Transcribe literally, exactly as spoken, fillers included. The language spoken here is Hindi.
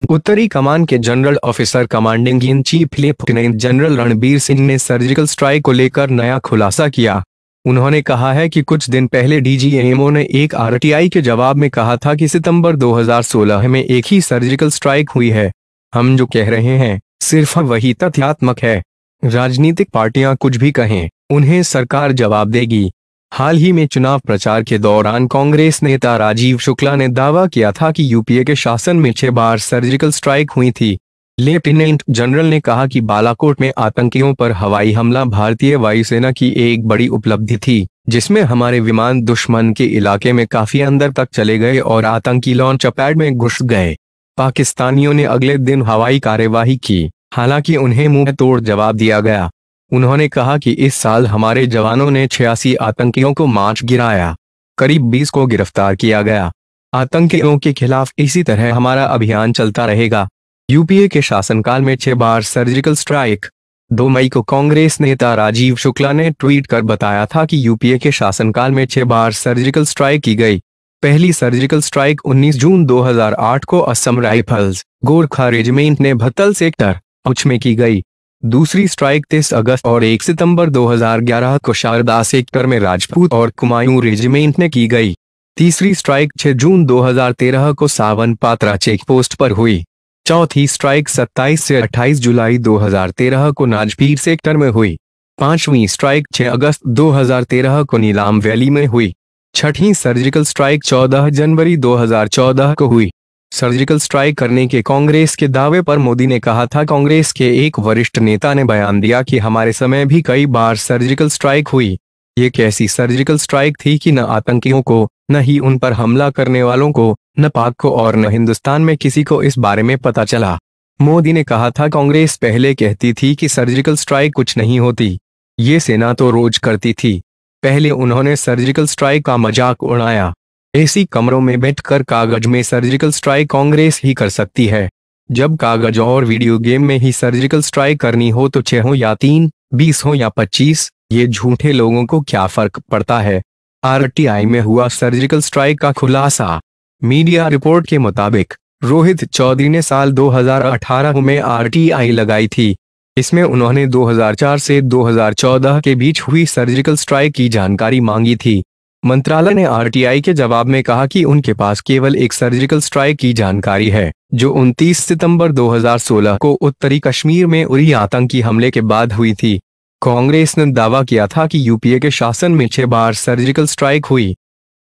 उत्तरी कमान के general officer commanding in chief lieutenant general Ranbir Singh ने सर्जिकल स्ट्राइक को लेकर नया खुलासा किया। उन्होंने कहा है कि कुछ दिन पहले डी जी एम ओ ने एक आर टी आई के जवाब में कहा था कि सितंबर दो हज़ार सोलह में एक ही सर्जिकल स्ट्राइक हुई है। हम जो कह रहे हैं सिर्फ वही तथ्यात्मक है। राजनीतिक पार्टियां कुछ भी कहें, उन्हें सरकार जवाब देगी। हाल ही में चुनाव प्रचार के दौरान कांग्रेस नेता राजीव शुक्ला ने दावा किया था कि यू पी ए के शासन में छह बार सर्जिकल स्ट्राइक हुई थी। लेफ्टिनेंट जनरल ने कहा कि बालाकोट में आतंकियों पर हवाई हमला भारतीय वायुसेना की एक बड़ी उपलब्धि थी, जिसमें हमारे विमान दुश्मन के इलाके में काफी अंदर तक चले गए और आतंकी लॉन्च पैड में घुस गए। पाकिस्तानियों ने अगले दिन हवाई कार्यवाही की, हालांकि उन्हें मुंह तोड़ जवाब दिया गया। उन्होंने कहा कि इस साल हमारे जवानों ने छियासी आतंकियों को मार गिराया, करीब बीस को गिरफ्तार किया गया। आतंकियों के खिलाफ इसी तरह हमारा अभियान चलता रहेगा। यू पी ए के शासनकाल में छह बार सर्जिकल स्ट्राइक। दो मई को कांग्रेस नेता राजीव शुक्ला ने ट्वीट कर बताया था कि यू पी ए के शासनकाल में छह बार सर्जिकल स्ट्राइक की गई। पहली सर्जिकल स्ट्राइक उन्नीस जून दो हज़ार आठ को असम राइफल्स गोरखा रेजिमेंट ने भत्तल सेक्टर उच में की गई। दूसरी स्ट्राइक तीस अगस्त और एक सितंबर दो हज़ार ग्यारह को शारदा सेक्टर में राजपूत और कुमायूं रेजिमेंट ने की गई। तीसरी स्ट्राइक छह जून दो हज़ार तेरह को सावन पात्रा चेक पोस्ट पर हुई। चौथी स्ट्राइक सत्ताईस से अट्ठाईस जुलाई दो हज़ार तेरह को नाजपीर सेक्टर में हुई। पांचवी स्ट्राइक छह अगस्त दो हज़ार तेरह को नीलाम वैली में हुई। छठी सर्जिकल स्ट्राइक चौदह जनवरी दो हज़ार चौदह को हुई। सर्जिकल स्ट्राइक करने के कांग्रेस के दावे पर मोदी ने कहा था, कांग्रेस के एक वरिष्ठ नेता ने बयान दिया कि हमारे समय भी कई बार सर्जिकल स्ट्राइक हुई। ये कैसी सर्जिकल स्ट्राइक थी कि न आतंकियों को, न ही उन पर हमला करने वालों को, न पाक को और न हिंदुस्तान में किसी को इस बारे में पता चला। मोदी ने कहा था, कांग्रेस पहले कहती थी कि सर्जिकल स्ट्राइक कुछ नहीं होती, ये सेना तो रोज करती थी। पहले उन्होंने सर्जिकल स्ट्राइक का मजाक उड़ाया। ऐसी कमरों में बैठकर कागज में सर्जिकल स्ट्राइक कांग्रेस ही कर सकती है। जब कागज और वीडियो गेम में ही सर्जिकल स्ट्राइक करनी हो तो छह हो या तीन, बीस हो या पच्चीस, ये झूठे लोगों को क्या फर्क पड़ता है। आर टी आई में हुआ सर्जिकल स्ट्राइक का खुलासा। मीडिया रिपोर्ट के मुताबिक रोहित चौधरी ने साल दो हज़ार अठारह में आर टी आई लगाई थी। इसमें उन्होंने दो हज़ार चार से दो हज़ार चौदह के बीच हुई सर्जिकल स्ट्राइक की जानकारी मांगी थी। मंत्रालय ने आर टी आई के जवाब में कहा कि उनके पास केवल एक सर्जिकल स्ट्राइक की जानकारी है, जो उनतीस सितंबर दो हज़ार सोलह को उत्तरी कश्मीर में उरी आतंकी हमले के बाद हुई थी। कांग्रेस ने दावा किया था कि यू पी ए के शासन में छह बार सर्जिकल स्ट्राइक हुई।